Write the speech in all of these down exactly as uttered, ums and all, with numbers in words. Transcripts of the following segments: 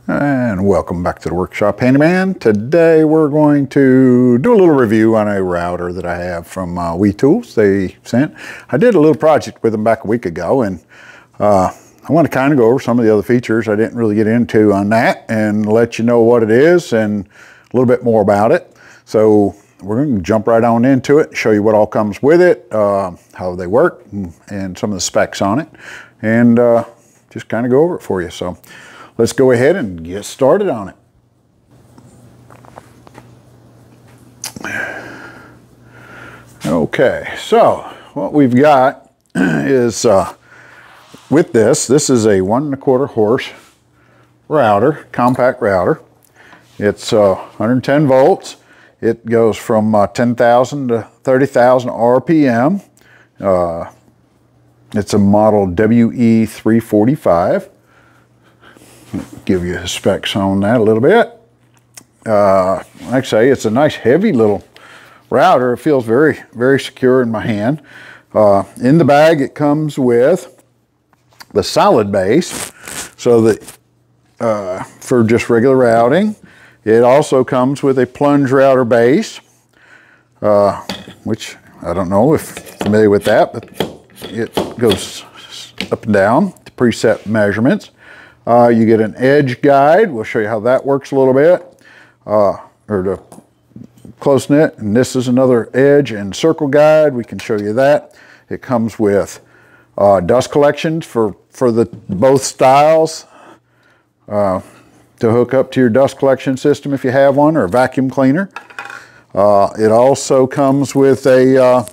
And welcome back to the workshop, Handyman. Today we're going to do a little review on a router that I have from uh, Wetols. They sent. I did a little project with them back a week ago, and uh, I want to kind of go over some of the other features I didn't really get into on that and let you know what it is and a little bit more about it. So we're going to jump right on into it, show you what all comes with it, uh, how they work, and, and some of the specs on it, and uh, just kind of go over it for you. So let's go ahead and get started on it. Okay, so what we've got is uh, with this, this is a one and a quarter horse router, compact router. It's uh, one hundred ten volts. It goes from uh, ten thousand to thirty thousand R P M. Uh, it's a model W E three forty-five. Give you the specs on that a little bit. Uh, like I say, it's a nice heavy little router. It feels very, very secure in my hand. Uh, in the bag, it comes with the solid base, so that uh, for just regular routing. It also comes with a plunge router base, uh, which I don't know if you're familiar with that, but it goes up and down to preset measurements. Uh, you get an edge guide. We'll show you how that works a little bit, uh, or the close knit. And this is another edge and circle guide. We can show you that. It comes with uh, dust collections for, for the both styles uh, to hook up to your dust collection system if you have one, or a vacuum cleaner. Uh, it also comes with a uh,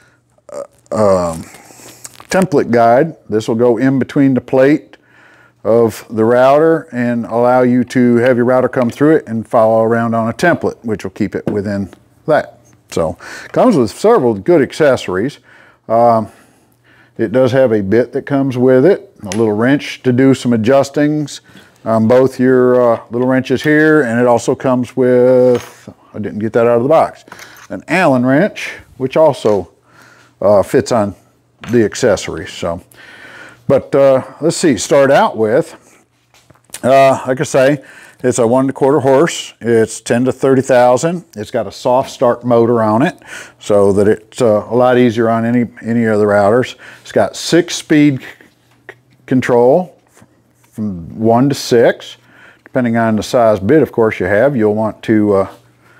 uh, um, template guide. This will go in between the plate of the router and allow you to have your router come through it and follow around on a template, which will keep it within that. So it comes with several good accessories. Um, it does have a bit that comes with it, a little wrench to do some adjustings on both your uh, little wrenches here, and it also comes with, I didn't get that out of the box, an Allen wrench, which also uh, fits on the accessories. So. But uh, let's see, start out with, uh, like I say, it's a one and a quarter horse. It's ten to thirty thousand. It's got a soft start motor on it, so that it's uh, a lot easier on any, any of the routers. It's got six speed control from one to six, depending on the size bit, of course, you have. You'll want to uh,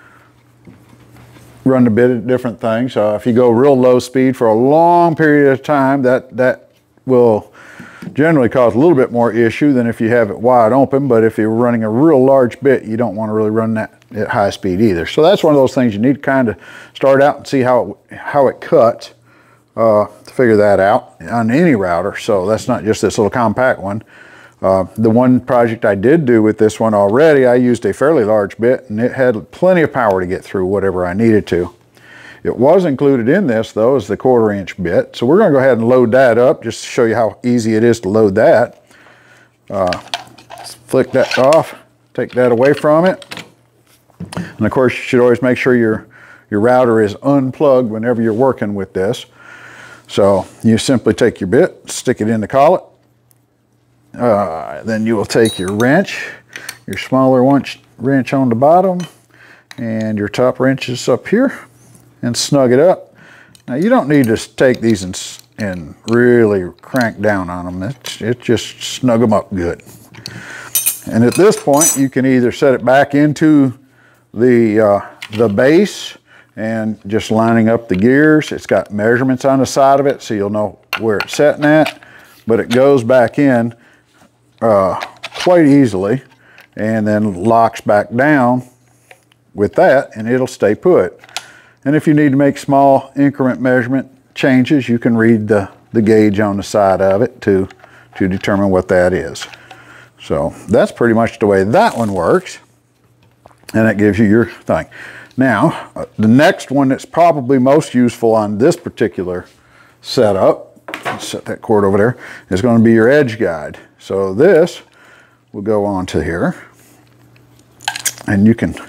run the bit at different things. Uh, if you go real low speed for a long period of time, that, that will generally cause a little bit more issue than if you have it wide open. But if you're running a real large bit, you don't want to really run that at high speed either. So that's one of those things you need to kind of start out and see how it, how it cuts uh, to figure that out on any router. So that's not just this little compact one. Uh, the one project I did do with this one already, I used a fairly large bit, and it had plenty of power to get through whatever I needed to. It was included in this, though, as the quarter inch bit. So we're going to go ahead and load that up just to show you how easy it is to load that. Uh, flick that off, take that away from it. And of course, you should always make sure your, your router is unplugged whenever you're working with this. So you simply take your bit, stick it in the collet. Uh, then you will take your wrench, your smaller wrench, wrench on the bottom, and your top wrenches up here, and snug it up. Now you don't need to take these and, and really crank down on them. It's, it just snug them up good. And at this point, you can either set it back into the, uh, the base and just lining up the gears. It's got measurements on the side of it, so you'll know where it's setting at, but it goes back in uh, quite easily and then locks back down with that, and it'll stay put. And if you need to make small increment measurement changes, you can read the, the gauge on the side of it to, to determine what that is. So that's pretty much the way that one works. And it gives you your thing. Now, uh, the next one that's probably most useful on this particular setup, let's set that cord over there, is going to be your edge guide. So this will go onto here, and you can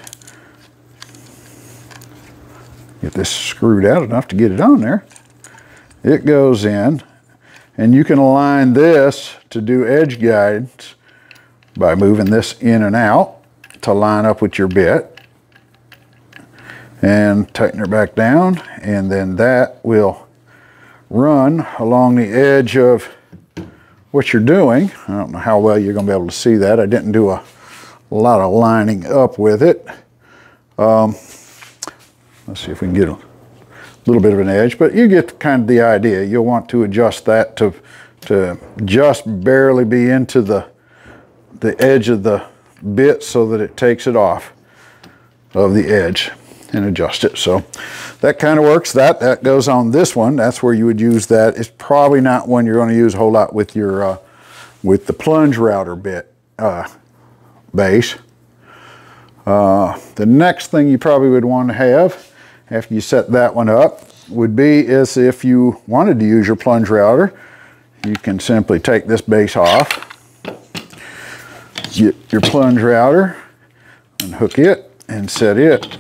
get this screwed out enough to get it on there. It goes in, and you can align this to do edge guides by moving this in and out to line up with your bit, and tighten it back down, and then that will run along the edge of what you're doing. I don't know how well you're going to be able to see that. I didn't do a, a lot of lining up with it. Um, let's see if we can get a little bit of an edge, but you get kind of the idea. You'll want to adjust that to, to just barely be into the, the edge of the bit so that it takes it off of the edge and adjust it. So that kind of works. That that goes on this one. That's where you would use that. It's probably not one you're going to use a whole lot with your uh, with the plunge router bit uh, base. Uh, the next thing you probably would want to have after you set that one up would be is if you wanted to use your plunge router, you can simply take this base off, get your plunge router, unhook it, and set it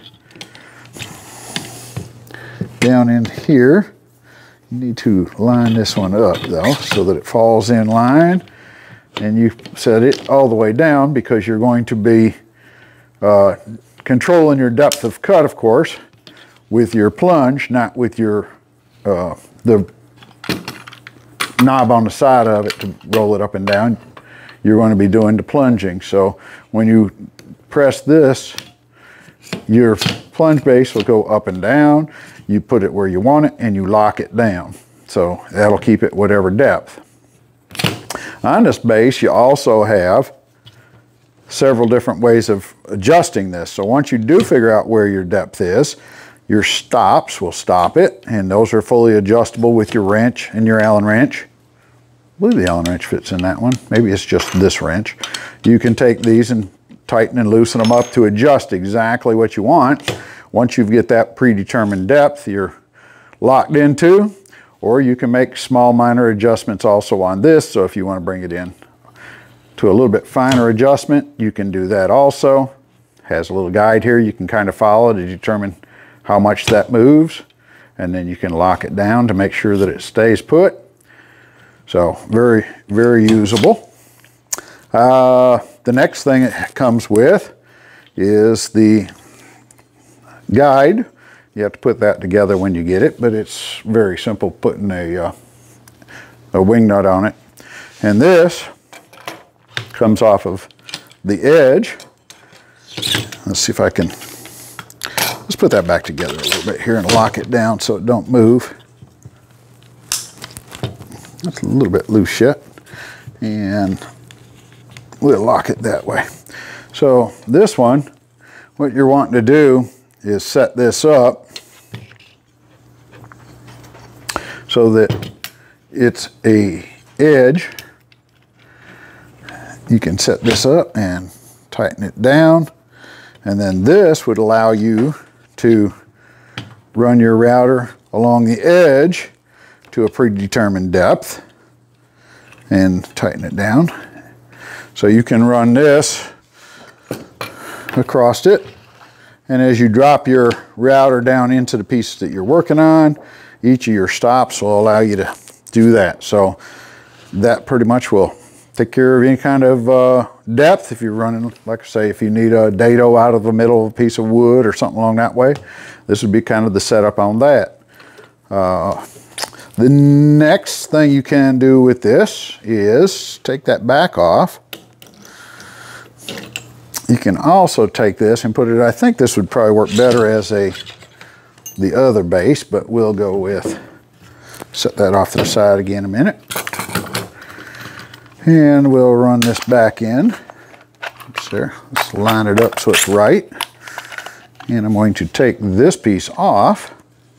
down in here. You need to line this one up though so that it falls in line, and you set it all the way down because you're going to be uh, controlling your depth of cut, of course, with your plunge, not with your uh, the knob on the side of it to roll it up and down. You're going to be doing the plunging. So when you press this, your plunge base will go up and down. You put it where you want it and you lock it down. So that'll keep it whatever depth. On this base, you also have several different ways of adjusting this. So once you do figure out where your depth is, your stops will stop it, and those are fully adjustable with your wrench and your Allen wrench. I believe the Allen wrench fits in that one. Maybe it's just this wrench. You can take these and tighten and loosen them up to adjust exactly what you want. Once you get that predetermined depth you're locked into, or you can make small minor adjustments also on this. So if you want to bring it in to a little bit finer adjustment, you can do that also. Has a little guide here you can kind of follow to determine how much that moves, and then you can lock it down to make sure that it stays put. So very, very usable. Uh, the next thing it comes with is the guide. You have to put that together when you get it, but it's very simple putting a, uh, a wing nut on it. And this comes off of the edge. Let's see if I can, let's put that back together a little bit here and lock it down so it don't move. That's a little bit loose yet, and we'll lock it that way. So this one, what you're wanting to do is set this up so that it's a edge. You can set this up and tighten it down, and then this would allow you to run your router along the edge to a predetermined depth and tighten it down. So you can run this across it, and as you drop your router down into the pieces that you're working on, each of your stops will allow you to do that. So that pretty much will take care of any kind of uh, depth. If you're running, like I say, if you need a dado out of the middle of a piece of wood or something along that way, this would be kind of the setup on that. Uh, the next thing you can do with this is take that back off. You can also take this and put it, I think this would probably work better as a the other base, but we'll go with, set that off to the side again in a minute. And we'll run this back in. Oops, there. Let's line it up so it's right. And I'm going to take this piece off.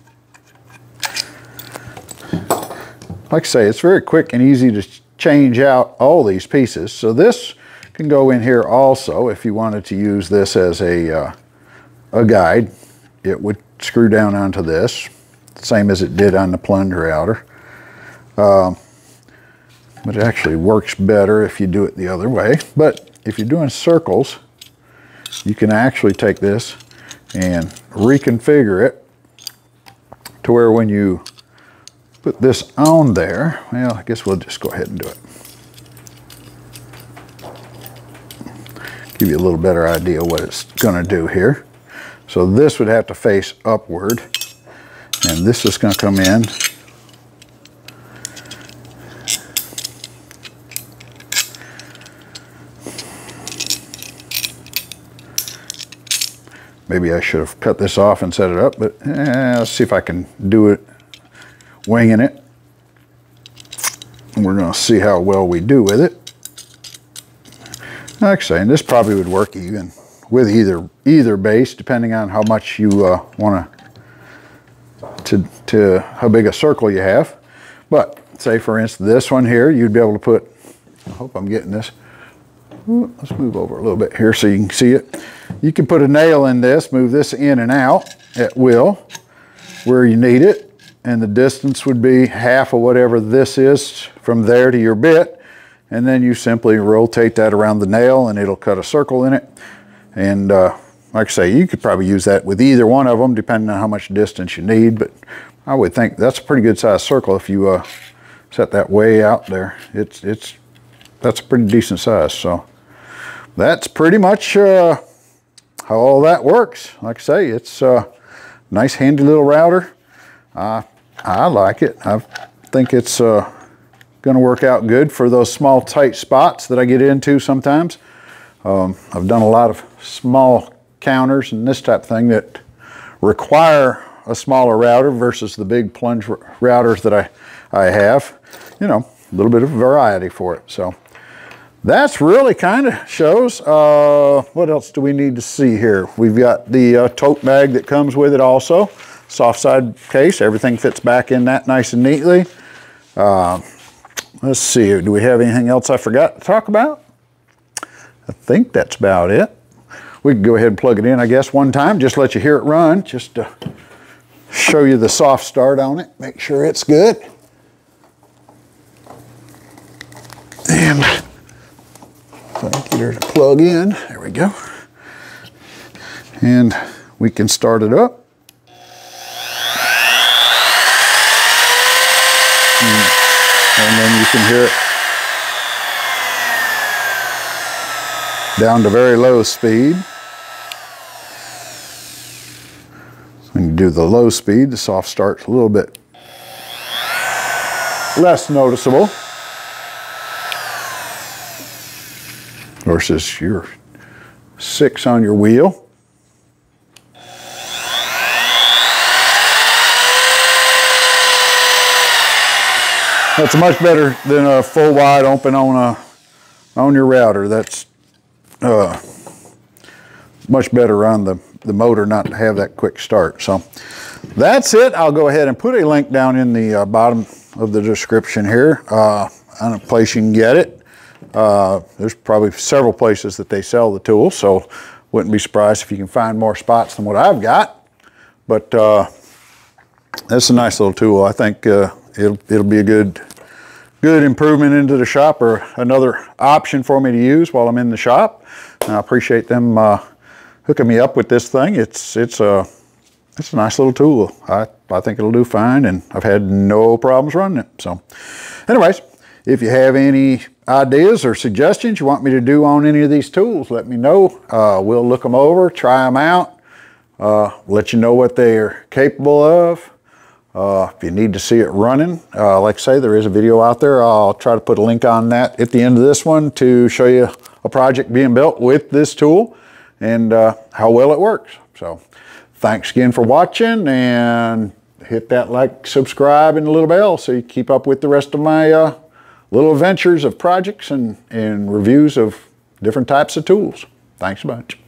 Like I say, it's very quick and easy to change out all these pieces. So this can go in here also if you wanted to use this as a, uh, a guide. It would screw down onto this, same as it did on the plunge router. Um, but it actually works better if you do it the other way. But if you're doing circles, you can actually take this and reconfigure it to where when you put this on there, well, I guess we'll just go ahead and do it. give you a little better idea what it's going to do here. So this would have to face upward, and this is going to come in. Maybe I should have cut this off and set it up, but eh, let's see if I can do it winging it. And we're going to see how well we do with it. Like I say, and this probably would work even with either either base, depending on how much you uh, want to, to how big a circle you have. But say for instance, this one here, you'd be able to put, I hope I'm getting this. Let's move over a little bit here so you can see it. You can put a nail in this, move this in and out at will where you need it, and the distance would be half of whatever this is from there to your bit, and then you simply rotate that around the nail and it'll cut a circle in it. And uh, like I say, you could probably use that with either one of them depending on how much distance you need, but I would think that's a pretty good sized circle if you uh, set that way out there. It's, it's, that's a pretty decent size. So that's pretty much uh, how all that works. Like I say, it's a nice handy little router. Uh, I like it. I think it's uh, going to work out good for those small tight spots that I get into sometimes. Um, I've done a lot of small counters and this type of thing that require a smaller router versus the big plunge routers that I, I have. You know, a little bit of variety for it. So that's really kind of shows. Uh, what else do we need to see here? We've got the uh, tote bag that comes with it also. Soft side case, everything fits back in that nice and neatly. Uh, let's see, do we have anything else I forgot to talk about? I think that's about it. We can go ahead and plug it in, I guess, one time, just let you hear it run, just to show you the soft start on it, make sure it's good. And if I can get her to plug in, there we go. And we can start it up. And then you can hear it down to very low speed. When you do the low speed, the soft start's a little bit less noticeable versus your six on your wheel. That's much better than a full wide open on a on your router. That's uh, much better on the, the motor not to have that quick start. So that's it. I'll go ahead and put a link down in the uh, bottom of the description here uh, on a place you can get it. Uh, there's probably several places that they sell the tool, so wouldn't be surprised if you can find more spots than what I've got. But uh, that's a nice little tool. I think uh, it'll, it'll be a good, good improvement into the shop, or another option for me to use while I'm in the shop. And I appreciate them uh, hooking me up with this thing. It's, it's, a, it's a nice little tool. I, I think it'll do fine, and I've had no problems running it. So anyways, if you have any ideas or suggestions you want me to do on any of these tools, let me know. Uh, we'll look them over, try them out, uh, let you know what they're capable of. Uh, if you need to see it running, uh, like I say, there is a video out there. I'll try to put a link on that at the end of this one to show you a project being built with this tool and uh, how well it works. So thanks again for watching, and hit that like, subscribe, and the little bell so you keep up with the rest of my uh, little adventures of projects and, and reviews of different types of tools. Thanks a bunch.